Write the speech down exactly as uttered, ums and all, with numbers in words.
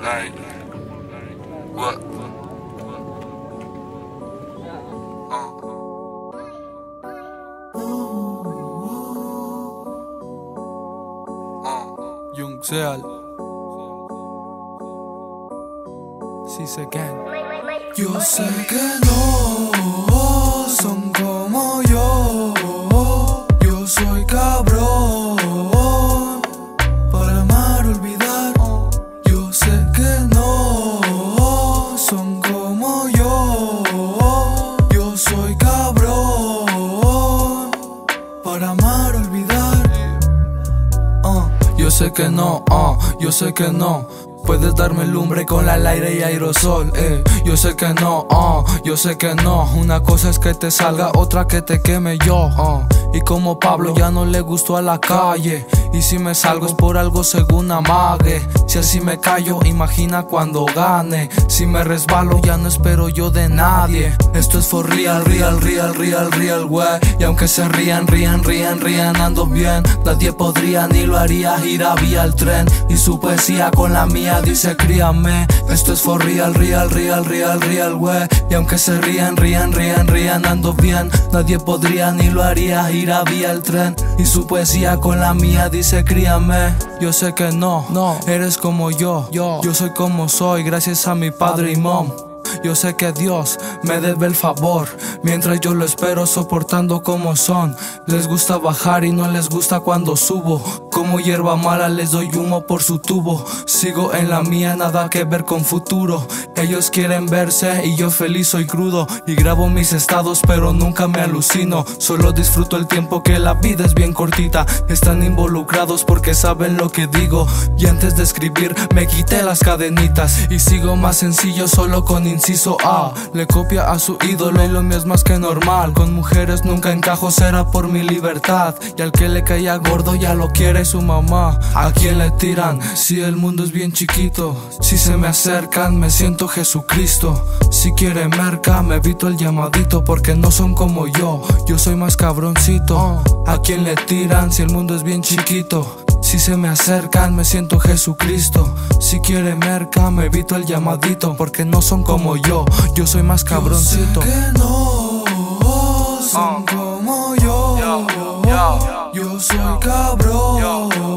Like, what? Young Seal, Si se can. Yo sé que no son como yo. Yo soy cabrón para amar, olvidar. Yo sé que no son como yo. Yo soy cabrón para amar, olvidar. Uh, yo sé que no, uh, yo sé que no. Puedes darme lumbre con el aire y aerosol, eh. Yo sé que no, uh, yo sé que no. Una cosa es que te salga, otra que te queme yo, uh. Y como Pablo ya no le gustó a la calle, y si me salgo es por algo según amague. Si así me callo, imagina cuando gane. Si me resbalo ya no espero yo de nadie. Esto es for real, real, real, real, real, wey. Y aunque se rían, rían, rían, rían, ando bien. Nadie podría ni lo haría, gira vía el tren. Y su poesía con la mía dice críame. Esto es for real, real, real, real, real, wey. Y aunque se rían, rían, rían, rían, ando bien. Nadie podría ni lo haría, gira vía el tren. Y su poesía con la mía dice críame. Yo sé que no, no, eres como yo, yo, yo soy como soy, gracias a mi padre y mom. Yo sé que Dios me debe el favor, mientras yo lo espero soportando como son. Les gusta bajar y no les gusta cuando subo. Como hierba mala les doy humo por su tubo. Sigo en la mía, nada que ver con futuro. Ellos quieren verse y yo feliz soy crudo. Y grabo mis estados pero nunca me alucino. Solo disfruto el tiempo que la vida es bien cortita. Están involucrados porque saben lo que digo. Y antes de escribir me quité las cadenitas. Y sigo más sencillo solo con inciso A. Le copia a su ídolo y lo mío es más que normal. Con mujeres nunca encajo, será por mi libertad. Y al que le caía gordo ya lo quiere su mamá. ¿A quién le tiran? Si el mundo es bien chiquito. Si se me acercan me siento Jesucristo. Si quiere merca me evito el llamadito porque no son como yo. Yo soy más cabroncito. ¿A quién le tiran? Si el mundo es bien chiquito. Si se me acercan me siento Jesucristo. Si quiere merca me evito el llamadito porque no son como yo. Yo soy más cabroncito. Yo sé que no son como yo. Yo soy cabrón